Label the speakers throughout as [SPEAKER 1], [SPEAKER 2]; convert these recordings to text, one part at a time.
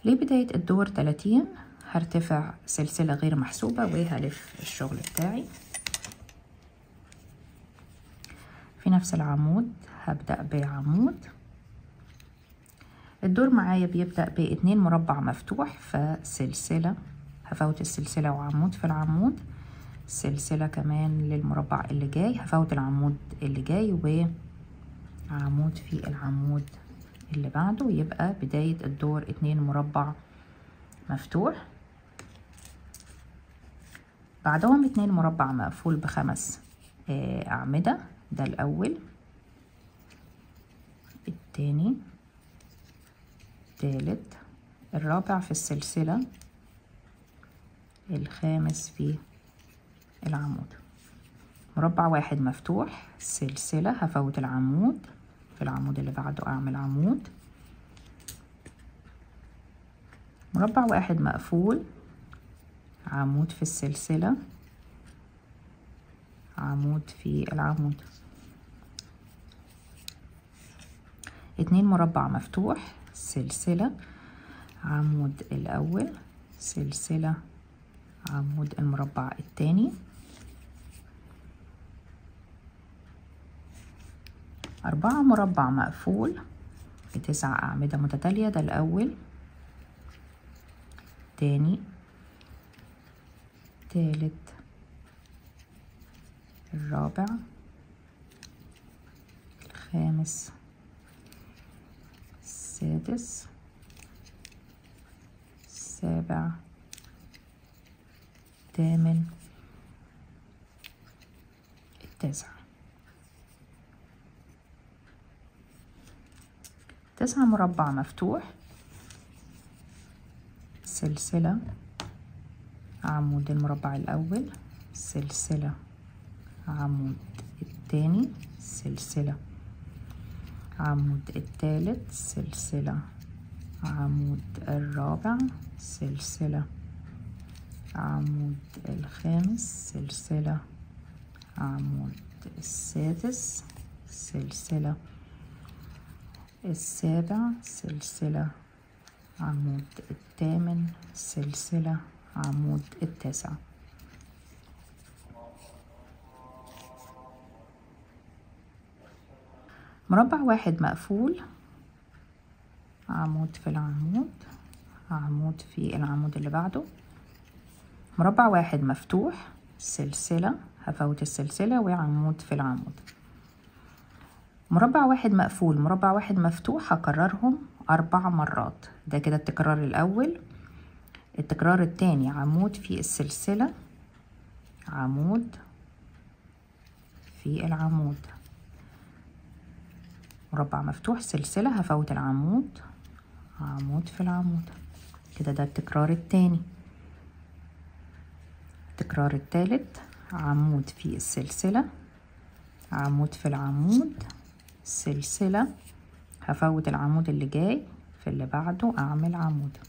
[SPEAKER 1] لبداية الدور 30 هرتفع سلسلة غير محسوبة وهلف الشغل بتاعي في نفس العمود. هبدأ بعمود. الدور معايا بيبدأ ب2 مربع مفتوح، فسلسلة هفوت السلسلة وعمود في العمود، سلسلة كمان للمربع اللي جاي، هفوت العمود اللي جاي وعمود في العمود اللي بعده. يبقى بداية الدور 2 مربع مفتوح، بعدهم 2 مربع مقفول ب5 أعمدة. ده الأول، التاني، التالت، الرابع في السلسلة، الخامس في العمود. مربع واحد مفتوح، سلسلة، هفوت العمود في العمود اللي بعده أعمل عمود. مربع واحد مقفول، عمود في السلسلة، عمود في العمود. 2 مربع مفتوح، سلسلة، عمود الأول، سلسلة، عمود المربع الثاني. 4 مربع مقفول ب9 أعمدة متتالية. ده الأول، تاني، تالت، الرابع، الخامس، السادس، السابع، الثامن، التاسع. 9 مربع مفتوح، سلسلة، عمود المربع الأول، سلسلة، عمود الثاني، سلسلة، عمود الثالث، سلسلة، عمود الرابع، سلسلة، عمود الخامس، سلسلة، عمود السادس، سلسلة، السابع، سلسلة، عمود الثامن، سلسلة، عمود التاسع. مربع واحد مقفول، عمود في العمود، عمود في العمود اللي بعده. مربع واحد مفتوح، سلسلة، هفوت السلسلة وعمود في العمود. مربع واحد مقفول، مربع واحد مفتوح، هكررهم 4 مرات. ده كده التكرار الأول. التكرار التاني عمود في السلسلة، عمود في العمود، مربع مفتوح، سلسلة، هفوت العمود، عمود في العمود. كده ده التكرار التاني. التكرار التالت عمود في السلسلة، عمود في العمود، سلسلة، هفوت العمود اللي جاي في اللي بعده أعمل عمود.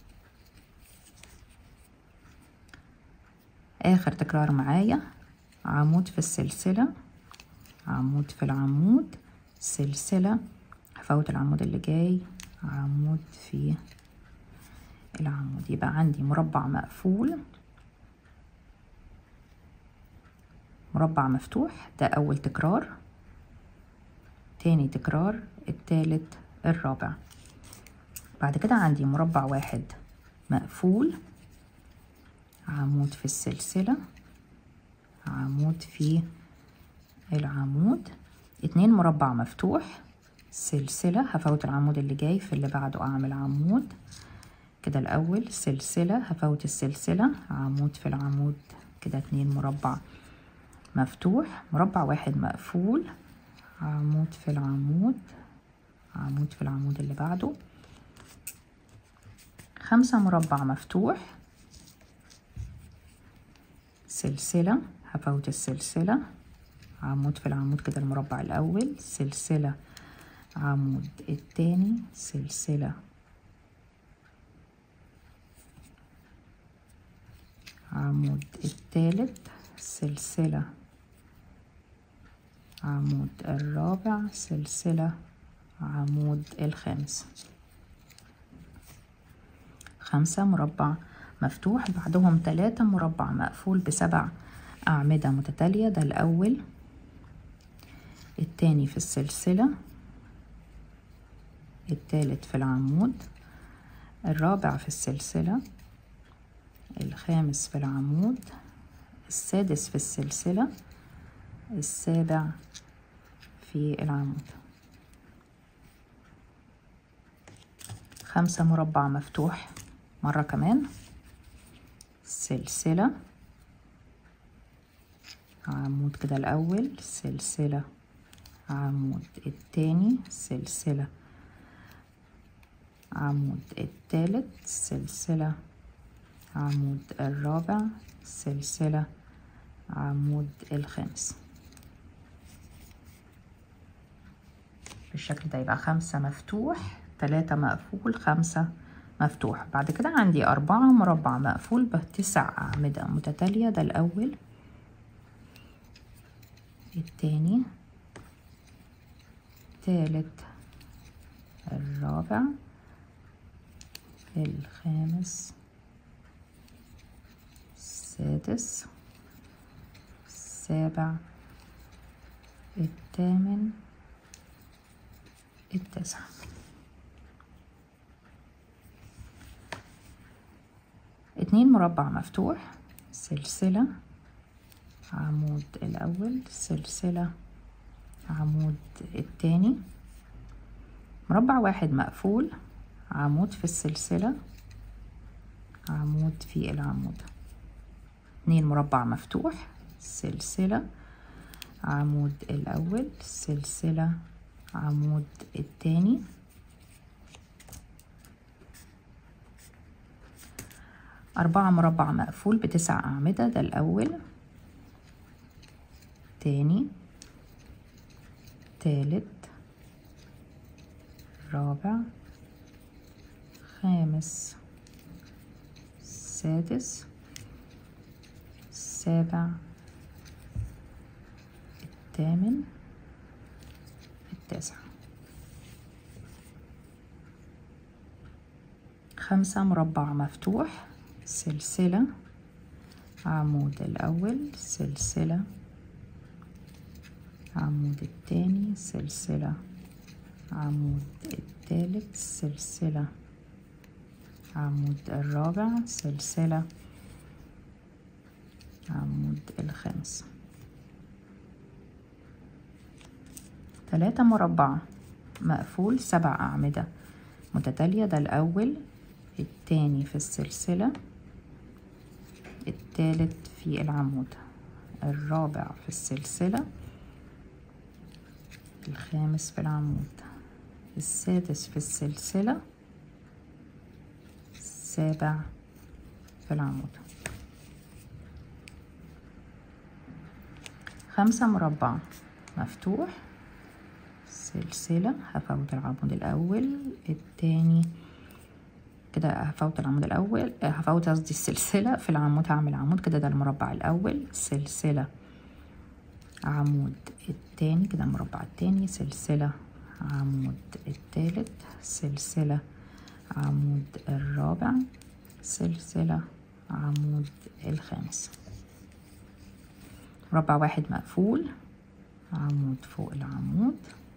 [SPEAKER 1] آخر تكرار معايا عمود في السلسلة، عمود في العمود، سلسلة، هفوت العمود اللي جاي، عمود في العمود. يبقى عندي مربع مقفول، مربع مفتوح، ده أول تكرار، تاني تكرار، التالت، الرابع. بعد كده عندي مربع واحد مقفول، عمود في السلسلة، عمود في العمود. 2 مربع مفتوح، سلسلة، هفوت العمود اللي جاي في اللي بعده أعمل عمود. كده الأول، سلسلة، هفوت السلسلة، عمود في العمود. كده 2 مربع مفتوح. مربع واحد مقفول، عمود في العمود، عمود في العمود اللي بعده. 5 مربع مفتوح، سلسلة، هفوت السلسلة، عمود في العمود. كده المربع الأول، سلسلة، عمود التاني، سلسلة، عمود التالت، سلسلة، عمود الرابع، سلسلة، عمود الخامس. 5 مربع مفتوح، بعدهم 3 مربع مقفول ب7 أعمدة متتالية. ده الأول، التاني في السلسلة، التالت في العمود، الرابع في السلسلة، الخامس في العمود، السادس في السلسلة، السابع في العمود. 5 مربع مفتوح مرة كمان، سلسلة، عمود كده الأول، سلسلة، عمود، التاني، سلسلة، عمود، التالت، سلسلة، عمود، الرابع، سلسلة، عمود، الخامس. بالشكل ده يبقى 5 مفتوح، 3 مقفول، 5 مفتوح. بعد كده عندي 4 مربع مقفول ب9 أعمدة متتالية. ده الأول، التاني، التالت، الرابع، الخامس، السادس، السابع، الثامن، التاسع. اتنين مربع مفتوح، سلسلة، عمود الأول، سلسلة، عمود التاني، مربع واحد مقفول، عمود في السلسلة، عمود في العمود. 2 مربع مفتوح، سلسلة، عمود الأول، سلسلة، عمود التاني، 4 مربع مقفول ب9 أعمدة. ده الأول، تاني، تالت، رابع، خامس، سادس، السابع، الثامن، التاسع. 5 مربع مفتوح، سلسلة، عمود الأول، سلسلة، عمود التاني، سلسلة، عمود التالت، سلسلة، عمود الرابع، سلسلة، عمود الخامس. 3 مربع مقفول 7 أعمدة متتالية. ده الأول، التاني في السلسلة، التالت في العمود، الرابع في السلسلة، الخامس في العمود، السادس في السلسلة، السابع في العمود. 5 مربع مفتوح، سلسلة، هفوت العمود الأول، التاني كده، هفوت العمود الأول، هفوت قصدي السلسلة في العمود، هعمل عمود كده. ده المربع الأول، سلسلة، عمود التاني كده، المربع التاني، سلسلة، عمود التالت، سلسلة، عمود الرابع، سلسلة، عمود الخامس. مربع واحد مقفول، عمود فوق العمود،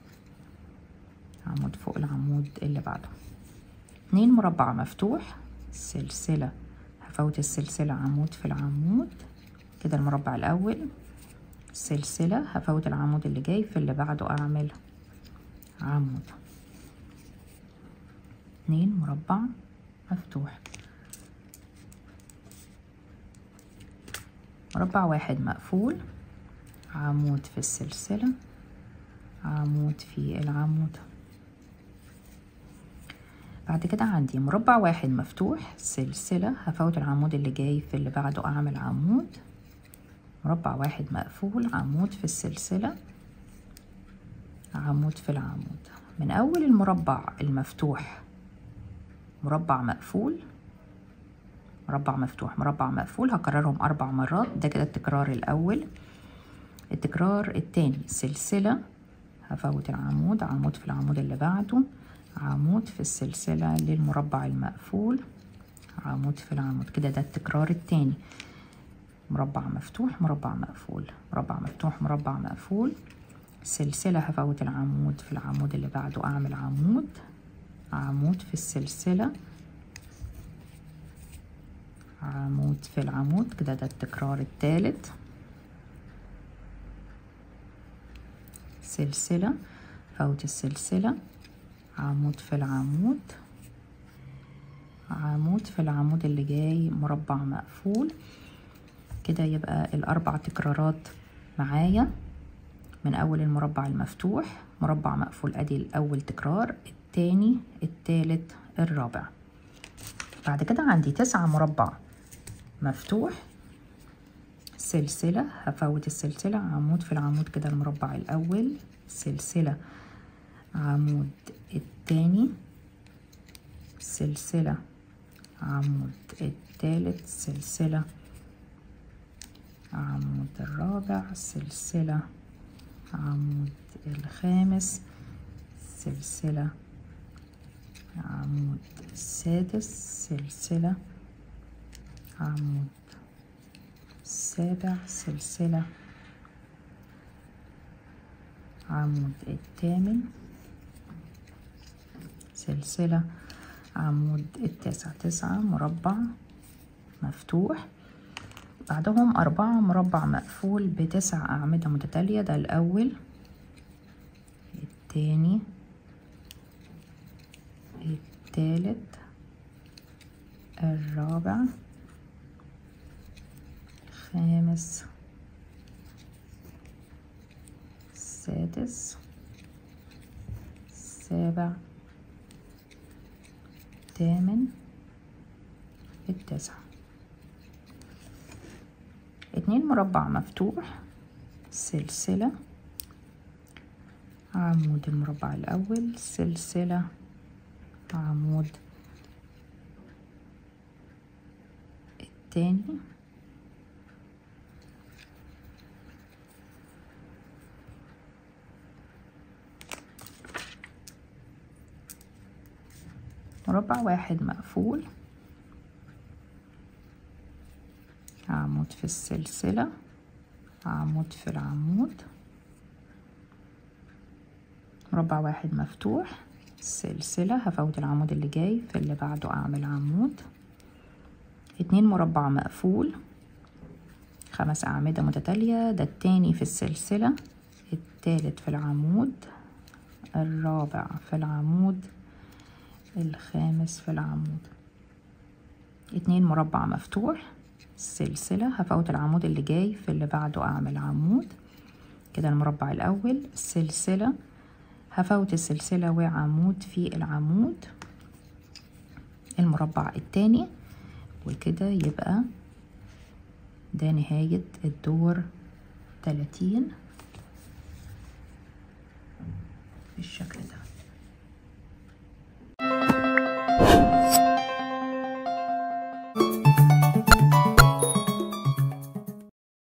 [SPEAKER 1] عمود فوق العمود اللي بعده. 2 مربع مفتوح، سلسلة، هفوت السلسلة، عمود في العمود كده، المربع الأول، سلسلة، هفوت العمود اللي جاي في اللي بعده، أعمل عمود. 2 مربع مفتوح. مربع واحد مقفول، عمود في السلسلة، عمود في العمود. بعد كده عندي مربع واحد مفتوح، سلسلة، هفوت العمود اللي جاي في اللي بعده، أعمل عمود. مربع واحد مقفول، عمود في السلسلة، عمود في العمود. من أول المربع المفتوح مربع مقفول، مربع مفتوح، مربع مقفول، هكررهم 4 مرات. ده كده التكرار الأول. التكرار التاني، سلسلة، هفوت العمود، عمود في العمود اللي بعده، عمود في السلسلة للمربع المقفول، عمود في العمود. كده ده التكرار التاني، مربع مفتوح مربع مقفول، مربع مفتوح مربع مقفول، سلسلة هفوت العمود في العمود اللي بعده اعمل عمود، عمود في السلسلة، عمود في العمود. كده ده التكرار الثالث، سلسلة فوت السلسلة، عمود في العمود، عمود في العمود اللي جاي مربع مقفول. كده يبقى الاربع تكرارات معايا من اول المربع المفتوح، مربع مقفول ادي الاول تكرار، التاني التالت الرابع. بعد كده عندي 9 مربع مفتوح، سلسلة هفوت السلسلة، عمود في العمود. كده المربع الاول، سلسلة، عمود التاني، سلسلة، عمود التالت، سلسلة، عمود الرابع، سلسلة، عمود الخامس، سلسلة، عمود السادس، سلسلة، عمود السابع، سلسلة، عمود الثامن، سلسلة، عمود التاسع. 9 مربع مفتوح، بعدهم 4 مربع مقفول ب9 أعمدة متتالية. ده الأول، التاني، التالت، الرابع، الخامس، السادس، السابع، الثامن، التاسع. 2 مربع مفتوح، سلسلة، عمود المربع الأول، سلسلة، عمود الثاني، مربع واحد مقفول، عمود في السلسلة، عمود في العمود، مربع واحد مفتوح، سلسلة هفوت العمود اللي جاي في اللي بعده اعمل عمود. 2 مربع مقفول، 5 أعمدة متتالية. ده التاني في السلسلة، التالت في العمود، الرابع في العمود، الخامس في العمود. 2 مربع مفتوح، سلسلة هفوت العمود اللي جاي في اللي بعده اعمل عمود. كده المربع الاول، سلسلة هفوت السلسلة وعمود في العمود، المربع التاني. وكده يبقى ده نهاية الدور 30 بالشكل ده.